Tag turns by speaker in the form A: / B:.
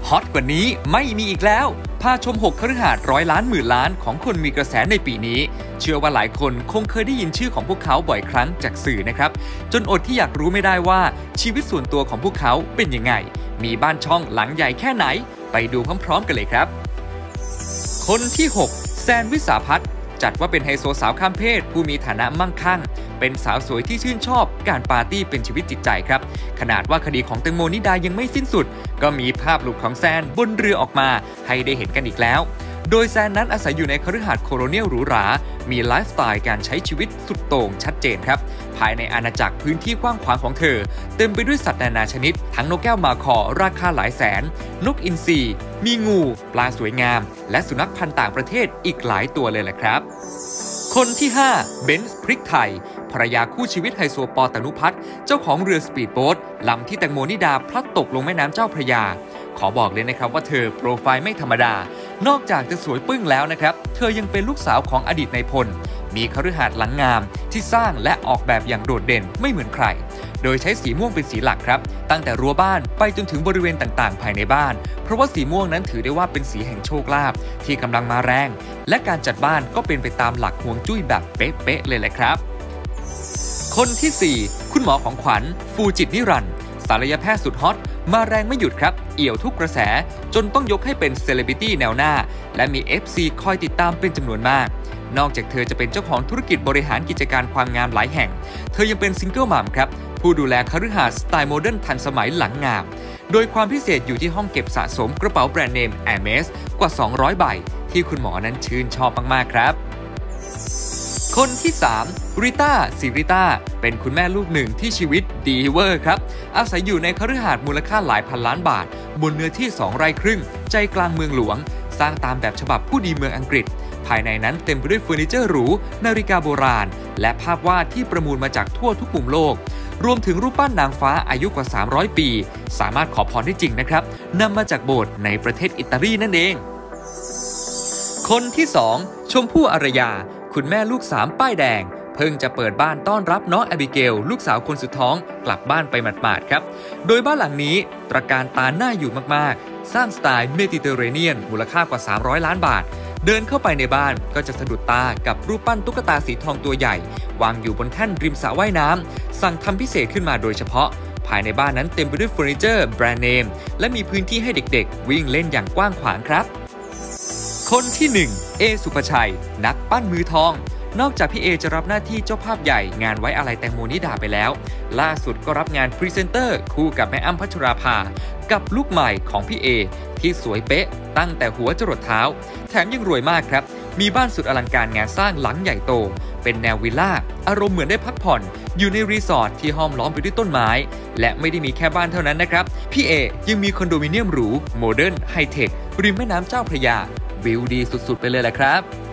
A: ฮอตกว่านี้ไม่มีอีกแล้วพาชม6คฤหาสน์ร้อยล้านหมื่นล้านของคนมีกระแสในปีนี้เชื่อว่าหลายคนคงเคยได้ยินชื่อของพวกเขาบ่อยครั้งจากสื่อนะครับจนอดที่อยากรู้ไม่ได้ว่าชีวิตส่วนตัวของพวกเขาเป็นยังไงมีบ้านช่องหลังใหญ่แค่ไหนไปดูพร้อมๆกันเลยครับคนที่6แซนวิสาภัทรจัดว่าเป็นไฮโซสาวข้ามเพศผู้มีฐานะมั่งคั่งเป็นสาวสวยที่ชื่นชอบการปาร์ตี้เป็นชีวิตจิตใจครับขนาดว่าคดีของแตงโมนิดายังไม่สิ้นสุดก็มีภาพหลุดของแซนบนเรือออกมาให้ได้เห็นกันอีกแล้วโดยแซนนั้นอาศัยอยู่ในคฤหาสน์โคโลเนียลหรูหรามีไลฟ์สไตล์การใช้ชีวิตสุดโต่งชัดเจนครับภายในอาณาจักรพื้นที่กว้างขวางของเธอเต็มไปด้วยสัตว์นานาชนิดทั้งนกแก้วมาคอราคาหลายแสนนกอินทรีมีงูปลาสวยงามและสุนัขพันธุ์ต่างประเทศอีกหลายตัวเลยแหละครับคนที่5เบนซ์พริกไทยภรรยาคู่ชีวิตไฮโซปอตนุพัฒน์เจ้าของเรือสปีดโบ๊ทลำที่แตงโมนิดาพลัดตกลงแม่น้ำเจ้าพระยาขอบอกเลยนะครับว่าเธอโปรไฟล์ไม่ธรรมดานอกจากจะสวยปึ้งแล้วนะครับเธอยังเป็นลูกสาวของอดีตนายพลมีคฤหาสน์หลังงามที่สร้างและออกแบบอย่างโดดเด่นไม่เหมือนใครโดยใช้สีม่วงเป็นสีหลักครับตั้งแต่รั้วบ้านไปจนถึงบริเวณต่างๆภายในบ้านเพราะว่าสีม่วงนั้นถือได้ว่าเป็นสีแห่งโชคลาภที่กำลังมาแรงและการจัดบ้านก็เป็นไปตามหลักฮวงจุ้ยแบบเป๊ะๆเลยแหละครับคนที่4คุณหมอของขวัญฟูจิตนิรันดร์ศัลยแพทย์สุดฮอตมาแรงไม่หยุดครับเอี่ยวทุกกระแสจนต้องยกให้เป็นเซเลบริตี้แนวหน้าและมี FC คอยติดตามเป็นจำนวนมากนอกจากเธอจะเป็นเจ้าของธุรกิจบริหารกิจการความงามหลายแห่งเธอยังเป็นซิงเกิลมัมครับผู้ดูแลคฤหาสน์สไตล์โมเดิร์นทันสมัยหลังงามโดยความพิเศษอยู่ที่ห้องเก็บสะสมกระเป๋าแบรนด์เนม Hermes กว่า200ใบที่คุณหมอนั้นชื่นชอบมากๆครับคนที่3ริต้าสิริต้าเป็นคุณแม่ลูกหนึ่งที่ชีวิตดีเวอร์ครับอาศัยอยู่ในคฤหาสน์มูลค่าหลายพันล้านบาทบนเนื้อที่2 ไร่ครึ่งใจกลางเมืองหลวงสร้างตามแบบฉบับผู้ดีเมืองอังกฤษภายในนั้นเต็มไปด้วยเฟอร์นิเจอร์หรูนาฬิกาโบราณและภาพวาดที่ประมูลมาจากทั่วทุกมุมโลกรวมถึงรูปปั้นนางฟ้าอายุกว่า300ปีสามารถขอพรได้จริงนะครับนำมาจากโบสถ์ในประเทศอิตาลีนั่นเองคนที่2ชมพู่อารยาคุณแม่ลูก3ป้ายแดงเพิ่งจะเปิดบ้านต้อนรับน้องแอบิเกลลูกสาวคนสุดท้องกลับบ้านไปหมาดๆครับโดยบ้านหลังนี้ตระการตาหน้าอยู่มากๆสร้างสไตล์เมดิเตอร์เรเนียนมูลค่ากว่า300ล้านบาทเดินเข้าไปในบ้านก็จะสะดุดตากับรูปปั้นตุ๊กตาสีทองตัวใหญ่วางอยู่บนแท่นริมสระว่ายน้ำสั่งทำพิเศษขึ้นมาโดยเฉพาะภายในบ้านนั้นเต็มไปด้วยเฟอร์นิเจอร์แบรนด์เนมและมีพื้นที่ให้เด็กๆวิ่งเล่นอย่างกว้างขวางครับคนที่1เอสุภชัยนักปั้นมือทองนอกจากพี่เอจะรับหน้าที่เจ้าภาพใหญ่งานไว้อาลัยแตงโมนิดาไปแล้วล่าสุดก็รับงานพรีเซนเตอร์คู่กับแม่อ้ำพัชราภากับลูกใหม่ของพี่เอที่สวยเป๊ะตั้งแต่หัวจรดเท้าแถมยังรวยมากครับมีบ้านสุดอลังการงานสร้างหลังใหญ่โตเป็นแนววิลล่าอารมณ์เหมือนได้พักผ่อนอยู่ในรีสอร์ทที่ห้อมล้อมไปด้วยต้นไม้และไม่ได้มีแค่บ้านเท่านั้นนะครับพี่เอยังมีคอนโดมิเนียมหรูโมเดิร์นไฮเทคริมแม่น้ำเจ้าพระยาวิวดีสุดๆไปเลยแหละครับ